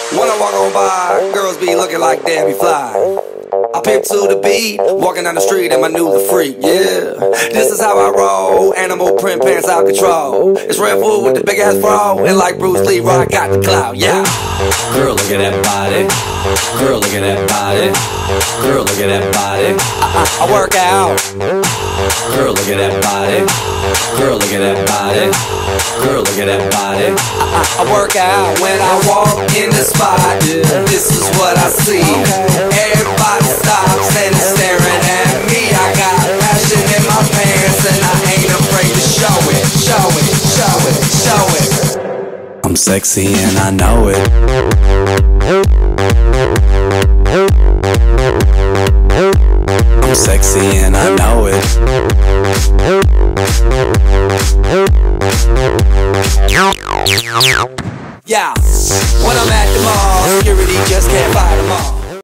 When I walk on by, girls be looking like Debbie Fly. I pimp to the beat, walking down the street and my new the freak, yeah. This is how I roll, animal print pants out control. It's Red Food with the big ass bra, and like Bruce Lee, I got the clout, yeah. Girl, look at that body. Girl, look at that body. Girl, look at that body. I work out. Girl, look at that body. Girl, look at that body. Girl, look at that body. I work out when I walk in the spot. This is what I see. Everybody stops and is staring at me. I got passion in my pants and I ain't afraid to show it. Show it, show it, show it. I'm sexy and I know it. I'm sexy and I know it. Yeah, when I'm at the mall, security just can't fight them all.